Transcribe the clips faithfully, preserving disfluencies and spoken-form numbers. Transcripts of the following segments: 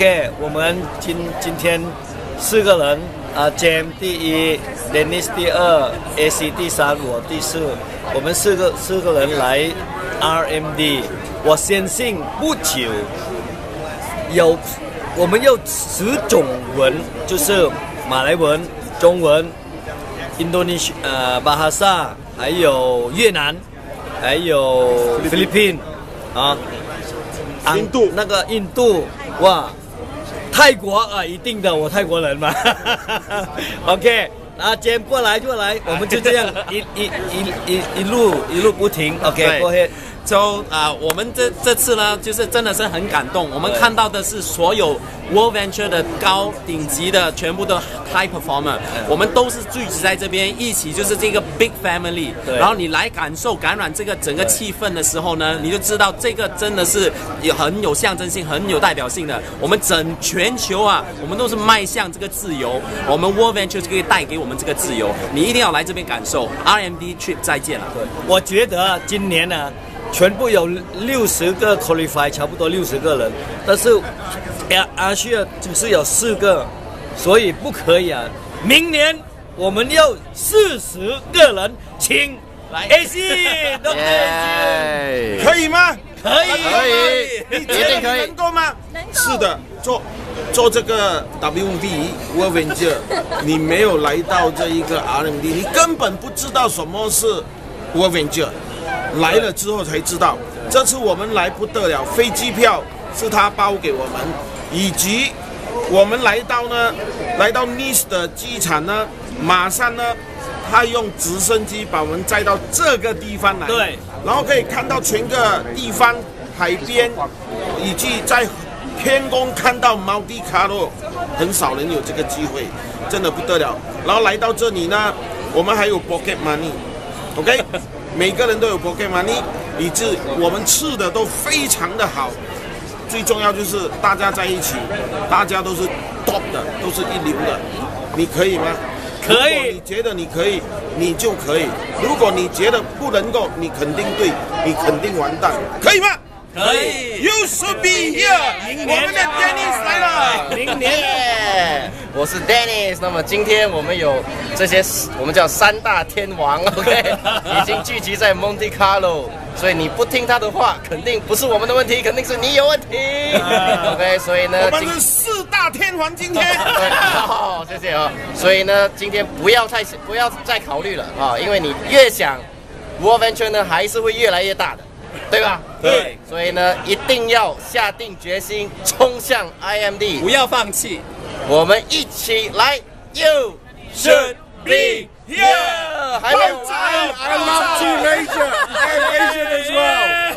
OK， 我们今今天四个人啊 ，James 第一 ，Dennis 第二 ，A C 第三，我第四，我们四个四个人来 R M D。我相信不久有我们有十种文，就是马来文、中文、印度尼西呃巴哈萨，还有越南，还有菲律宾啊， 印度那个印度哇。泰国啊，一定的，我泰国人嘛。OK， 啊，今天过来过来，我们就这样一一一一一路一路不停。OK， 过去。 就啊、呃，我们这这次呢，就是真的是很感动。我们看到的是所有 World Venture 的高顶级的全部的 high performer， 我们都是聚集在这边一起，就是这个 big family。然后你来感受感染这个整个气氛的时候呢，你就知道这个真的是有很有象征性、很有代表性的。我们整全球啊，我们都是迈向这个自由。我们 World Venture 就可以带给我们这个自由，你一定要来这边感受。R M D Trip 再见了。 对，我觉得今年呢。全部有六十个 qualify， 差不多六十个人，但是阿旭只是有四个，所以不可以啊！明年我们要四十个人，请来 A C， 都可以吗？ 可以， 可以， 你觉得你能够吗？ 能够。 是的，做做这个 W V World Venture， 你没有来到这一个 R M D， 你根本不知道什么是 World Venture。来了之后才知道，这次我们来不得了，飞机票是他包给我们，以及我们来到呢，来到 Nice 的机场呢，马上呢，他用直升机把我们载到这个地方来， 对， 然后可以看到全个地方海边，以及在天空看到毛地卡洛，很少人有这个机会，真的不得了。然后来到这里呢，我们还有 pocket money，OK。每个人都有 pocket money， 以致我们吃的都非常的好。最重要就是大家在一起，大家都是 top 的，都是一流的。你可以吗？ 可以。 如果你觉得你可以，你就可以；如果你觉得不能够，你肯定对，你肯定完蛋。可以吗？ 可以。 You should be here。我们的 Dennis 来了。 明年。 Yeah, 我是 Dennis。那么今天我们有这些我们叫三大天王 ，OK， 已经聚集在 Monte Carlo， 所以你不听他的话，肯定不是我们的问题，肯定是你有问题。OK， 所以呢， 我们是四大天王今天。 对，好，谢谢啊。所以呢，今天不要太不要再考虑了啊，因为你越想 ，World Venture 呢还是会越来越大的。对吧？ 对， 所以呢，一定要下定决心冲向 I M D， 不要放弃， 我们一起来 ！You should be here。还没有完 I love Team Asia and Asian as well。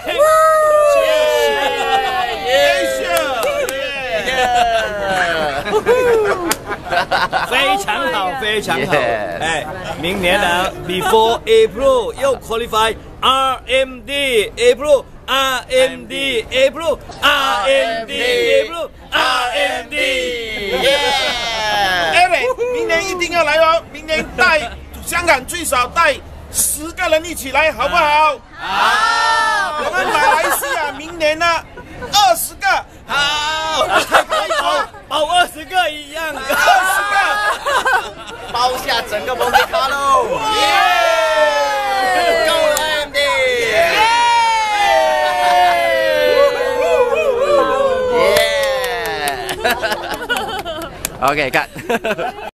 非常好，非常好。哎，明年呢 ，Before April 又 qualify R M D，April R M D，April R M D，April R M D。Eric， 明年一定要来哦！明年带香港最少带十个人一起来，好不好？ 好。 我们马来西亚明年呢，二十个。 好，可以哦，包二十个一样，二十个， 包下整个蒙地卡喽！耶 ！Go I M D！ 耶！OK， 看。